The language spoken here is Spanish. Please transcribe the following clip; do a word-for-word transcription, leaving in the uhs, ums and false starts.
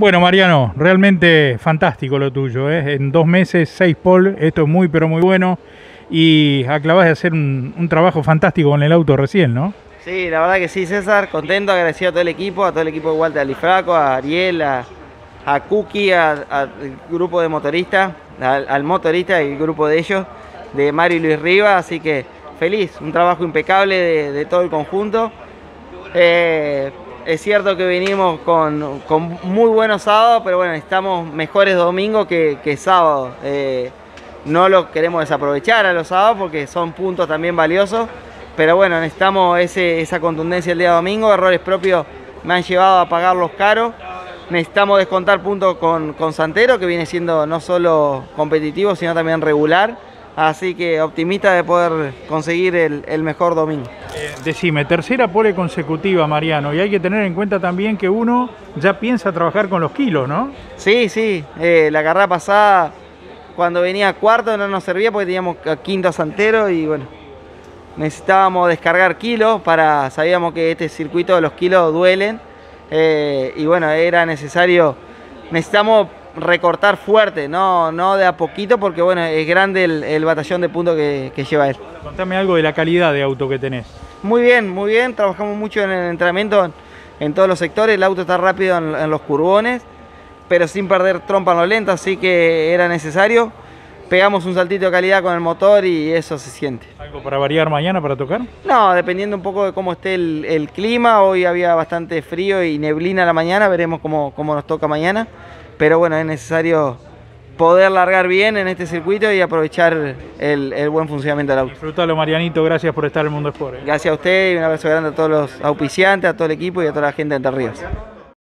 Bueno, Mariano, realmente fantástico lo tuyo, ¿eh? En dos meses, seis pole, esto es muy pero muy bueno y acabas de hacer un, un trabajo fantástico con el auto recién, ¿no? Sí, la verdad que sí, César, contento, agradecido a todo el equipo, a todo el equipo de Walter Alifraco, a Ariel, a, a Cookie, al grupo de motoristas, al, al motorista y el grupo de ellos, de Mario y Luis Riva, así que feliz, un trabajo impecable de, de todo el conjunto. Eh, es cierto que venimos con, con muy buenos sábados, pero bueno, estamos mejores domingos que, que sábados. Eh, no lo queremos desaprovechar a los sábados porque son puntos también valiosos. Pero bueno, necesitamos ese, esa contundencia el día domingo. Errores propios me han llevado a pagarlos caros. Necesitamos descontar puntos con, con Santero, que viene siendo no solo competitivo, sino también regular. Así que optimista de poder conseguir el, el mejor domingo. Eh, decime, tercera pole consecutiva, Mariano, y hay que tener en cuenta también que uno ya piensa trabajar con los kilos, ¿no? Sí, sí. Eh, la carrera pasada, cuando venía cuarto, no nos servía porque teníamos quinto a Santero y bueno, necesitábamos descargar kilos, para, sabíamos que este circuito de los kilos duelen eh, y bueno, era necesario, necesitamos recortar fuerte, no, no de a poquito porque bueno, es grande el, el batallón de puntos que, que lleva él. Contame algo de la calidad de auto que tenés. Muy bien, muy bien, trabajamos mucho en el entrenamiento en, en todos los sectores, el auto está rápido en, en los curbones, pero sin perder trompa en lo lento, así que era necesario. Pegamos un saltito de calidad con el motor y eso se siente. ¿Algo para variar mañana para tocar? No, dependiendo un poco de cómo esté el, el clima. Hoy había bastante frío y neblina a la mañana, veremos cómo, cómo nos toca mañana. Pero bueno, es necesario poder largar bien en este circuito y aprovechar el, el buen funcionamiento del auto. Disfrutalo, Marianito, gracias por estar en el Mundo Sport. ¿eh? Gracias a usted y un abrazo grande a todos los auspiciantes, a todo el equipo y a toda la gente de Entre Ríos.